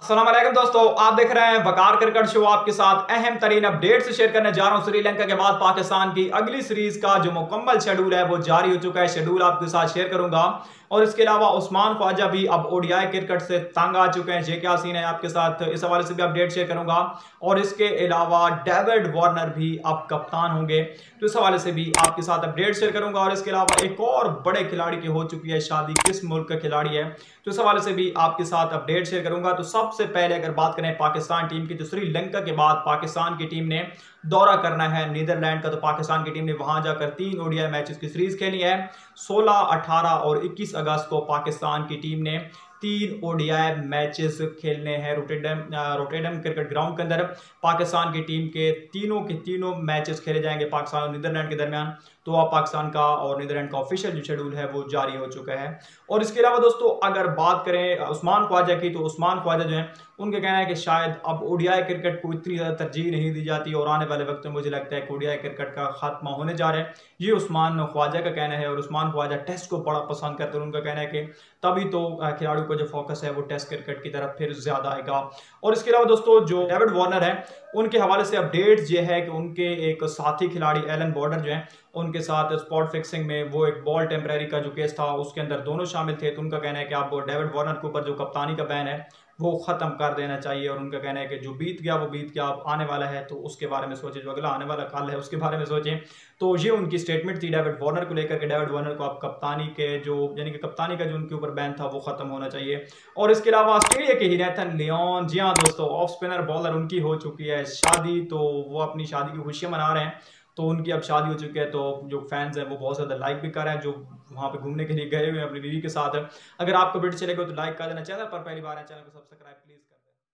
अस्सलाम वालेकुम दोस्तों, आप देख रहे हैं वकार क्रिकेट शो। आपके साथ अहम तरीन अपडेट से शेयर करने जा रहा हूं। श्रीलंका के बाद पाकिस्तान की अगली सीरीज का जो मुकम्मल शेड्यूल है वो जारी हो चुका है। शेड्यूल आपके साथ शेयर करूंगा और इसके अलावा उस्मान ख्वाजा भी अब ओडीआई क्रिकेट से तंग आ चुके हैं। ये क्या सीन है, आपके साथ इस हवाले से भी अपडेट शेयर करूंगा। और इसके अलावा डेविड वार्नर भी अब कप्तान होंगे, तो इस हवाले से भी आपके साथ अपडेट शेयर करूंगा। और इसके अलावा एक और बड़े खिलाड़ी की हो चुकी है शादी, किस मुल्क का खिलाड़ी है, तो इस हवाले से भी आपके साथ अपडेट शेयर करूंगा। तो सबसे पहले अगर बात करें पाकिस्तान टीम की, तो श्रीलंका के बाद पाकिस्तान की टीम ने दौरा करना है नीदरलैंड का। तो पाकिस्तान की टीम ने वहां जाकर 3 ओडीआई मैचेस की सीरीज खेली है। 16, 18 और 21 अगस्त को पाकिस्तान की टीम ने 3 ओडीआई मैचेस खेलने हैं रोटेडम क्रिकेट ग्राउंड के अंदर। पाकिस्तान की टीम के तीनों मैचेस खेले जाएंगे पाकिस्तान और नीदरलैंड के दरमियान। तो अब पाकिस्तान का और नीदरलैंड का ऑफिशियल जो शेड्यूल है वो जारी हो चुका है। और इसके अलावा दोस्तों अगर बात करें उस्मान ख्वाजा की, तो उस्मान ख्वाजा जो है उनका कहना है कि शायद अब ओडीआई क्रिकेट को इतनी ज़्यादा तरजीह नहीं दी जाती और आने वाले वक्त में मुझे लगता है कि ओडीआई क्रिकेट का खात्मा होने जा रहा है। ये उस्मान ख्वाजा का कहना है। और उस्मान ख्वाजा टेस्ट को बड़ा पसंद करते हैं। उनका कहना है कि तभी तो खिलाड़ियों का जो फोकस है वो टेस्ट क्रिकेट की तरफ फिर ज्यादा आएगा। और इसके अलावा दोस्तों जो डेविड वार्नर है उनके हवाले से अपडेट ये है कि उनके एक साथी खिलाड़ी एलन बॉर्डर जो है उनके साथ स्पॉट फिक्सिंग में वो एक बॉल टेम्परेरी का जो केस था उसके अंदर दोनों शामिल थे। तो उनका कहना है कि आप डेविड वार्नर के ऊपर जो कप्तानी का बैन है वो खत्म कर देना चाहिए। और उनका कहना है कि जो बीत गया वो बीत गया, अब आने वाला है तो उसके बारे में सोचें, जो अगला आने वाला कल है उसके बारे में सोचें। तो ये उनकी स्टेटमेंट थी डेविड वार्नर को लेकर के। डेविड वार्नर को अब कप्तानी के जो यानी कि कप्तानी का जो उनके ऊपर बैन था वो खत्म होना चाहिए। और इसके अलावा ऑस्ट्रेलिया के ही नेथन लियोन, जी हाँ दोस्तों, ऑफ स्पिनर बॉलर, उनकी हो चुकी है शादी। तो वो अपनी शादी की खुशियां मना रहे हैं। तो उनकी अब शादी हो चुकी है। तो जो फैंस हैं वो बहुत ज़्यादा लाइक भी कर रहे हैं, जो वहाँ पे घूमने के लिए गए हुए हैं अपनी बीवी के साथ। अगर आपको वीडियो चलेगा तो लाइक कर देना। चैनल पर पहली बार है, चैनल को सब्सक्राइब प्लीज़ कर देना।